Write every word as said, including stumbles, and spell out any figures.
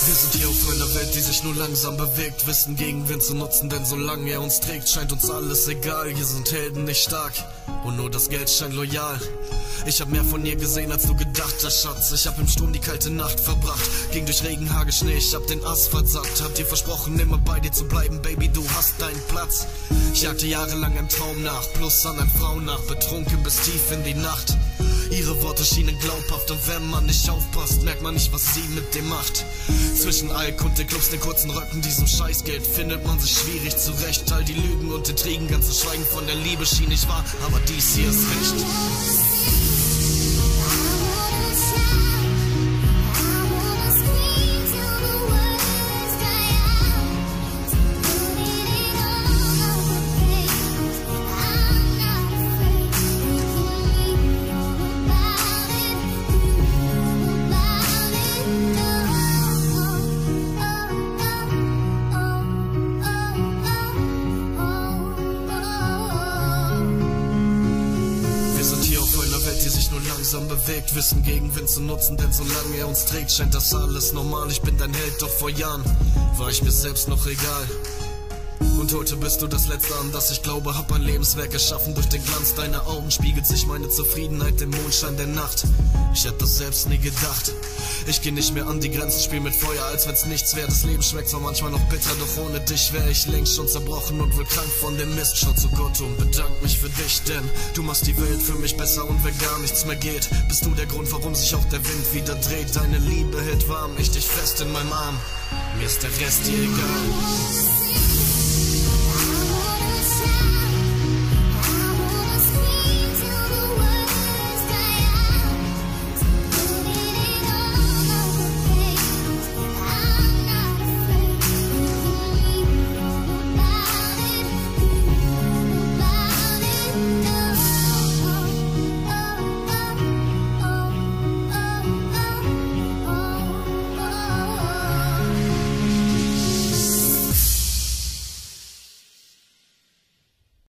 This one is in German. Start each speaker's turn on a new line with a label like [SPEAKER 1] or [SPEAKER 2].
[SPEAKER 1] Wir sind hier auf einer Welt, die sich nur langsam bewegt, wissen Gegenwind zu nutzen, denn solange er uns trägt, scheint uns alles egal. Hier sind Helden nicht stark und nur das Geld scheint loyal. Ich hab mehr von ihr gesehen, als du gedacht hast, Schatz. Ich hab im Sturm die kalte Nacht verbracht, ging durch Regen, Hagel, Schnee, ich hab den Asphalt satt. Hab dir versprochen, immer bei dir zu bleiben, Baby, du hast deinen Platz. Ich jagte jahrelang einem Traum nach, plus anderen Frauen nach, betrunken bis tief in die Nacht. Ihre Worte schienen glaubhaft und wenn man nicht aufpasst, merkt man nicht, was sie mit dem macht. Zwischen Alk und den Clubs, den kurzen Röcken, diesem Scheißgeld findet man sich schwierig zurecht. All die Lügen und Intrigen, ganz zu schweigen von der Liebe schien nicht wahr, aber dies hier ist recht. Die sich nur langsam bewegt, wissen Gegenwind zu nutzen, denn solange er uns trägt, scheint das alles normal. Ich bin dein Held, doch vor Jahren war ich mir selbst noch egal. Und heute bist du das Letzte, an das ich glaube, hab ein Lebenswerk erschaffen. Durch den Glanz deiner Augen spiegelt sich meine Zufriedenheit im Mondschein der Nacht. Ich hätte das selbst nie gedacht. Ich geh nicht mehr an die Grenzen, spiel mit Feuer, als wenn's nichts wär. Das Leben schmeckt zwar manchmal noch bitter, doch ohne dich wär ich längst schon zerbrochen und wohl krank von dem Mist. Schau zu Gott und bedank mich für dich, denn du machst die Welt für mich besser und wenn gar nichts mehr geht, bist du der Grund, warum sich auch der Wind wieder dreht. Deine Liebe hält warm, ich dich fest in meinem Arm, mir ist der Rest hier egal.